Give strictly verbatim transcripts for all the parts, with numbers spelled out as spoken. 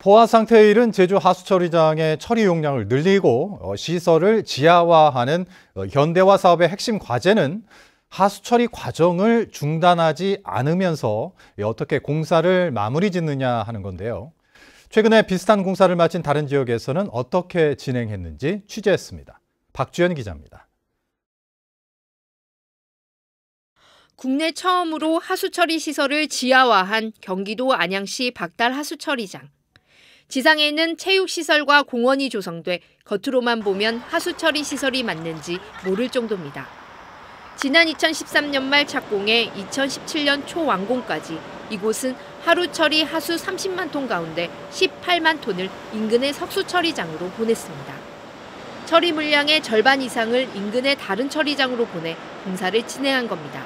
포화 상태에 이른 제주 하수처리장의 처리 용량을 늘리고 시설을 지하화하는 현대화 사업의 핵심 과제는 하수처리 과정을 중단하지 않으면서 어떻게 공사를 마무리 짓느냐 하는 건데요. 최근에 비슷한 공사를 마친 다른 지역에서는 어떻게 진행했는지 취재했습니다. 박주연 기자입니다. 국내 처음으로 하수처리 시설을 지하화한 경기도 안양시 박달 하수처리장. 지상에는 체육시설과 공원이 조성돼 겉으로만 보면 하수처리 시설이 맞는지 모를 정도입니다. 지난 이천십삼 년 말 착공해 이천십칠 년 초 완공까지 이곳은 하루 처리 하수 삼십만 톤 가운데 십팔만 톤을 인근의 석수처리장으로 보냈습니다. 처리 물량의 절반 이상을 인근의 다른 처리장으로 보내 공사를 진행한 겁니다.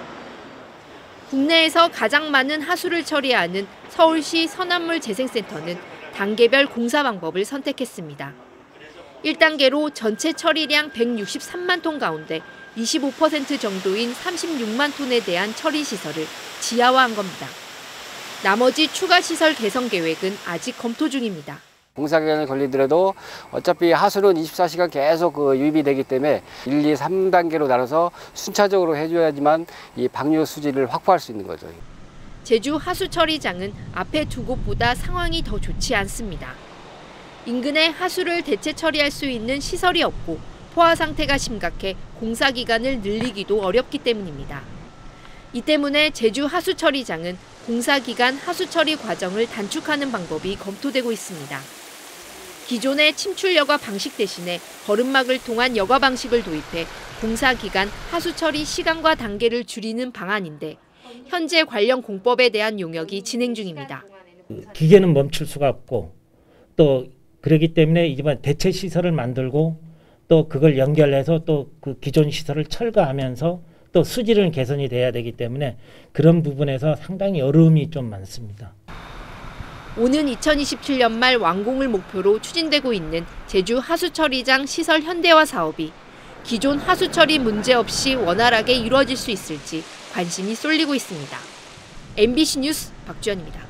국내에서 가장 많은 하수를 처리하는 서울시 서남물재생센터는 단계별 공사 방법을 선택했습니다. 일 단계로 전체 처리량 백육십삼만 톤 가운데 이십오 퍼센트 정도인 삼십육만 톤에 대한 처리 시설을 지하화한 겁니다. 나머지 추가 시설 개선 계획은 아직 검토 중입니다. 공사 기간이 걸리더라도 어차피 하수는 이십사 시간 계속 그 유입이 되기 때문에 일, 이, 삼 단계로 나눠서 순차적으로 해줘야지만 이 방류 수질을 확보할 수 있는 거죠. 제주 하수처리장은 앞에 두 곳보다 상황이 더 좋지 않습니다. 인근에 하수를 대체 처리할 수 있는 시설이 없고 포화 상태가 심각해 공사 기간을 늘리기도 어렵기 때문입니다. 이 때문에 제주 하수처리장은 공사 기간 하수처리 과정을 단축하는 방법이 검토되고 있습니다. 기존의 침출 여과 방식 대신에 거름막을 통한 여과 방식을 도입해 공사 기간 하수처리 시간과 단계를 줄이는 방안인데 현재 관련 공법에 대한 용역이 진행 중입니다. 기계는 멈출 수가 없고 또 그렇기 때문에 이번 대체 시설을 만들고 또 그걸 연결해서 또 그 기존 시설을 철거하면서 또 수질은 개선이 돼야 되기 때문에 그런 부분에서 상당히 어려움이 좀 많습니다. 오는 이천이십칠 년 말 완공을 목표로 추진되고 있는 제주 하수처리장 시설 현대화 사업이 기존 하수처리 문제 없이 원활하게 이루어질 수 있을지 관심이 쏠리고 있습니다. 엠비씨 뉴스 박주연입니다.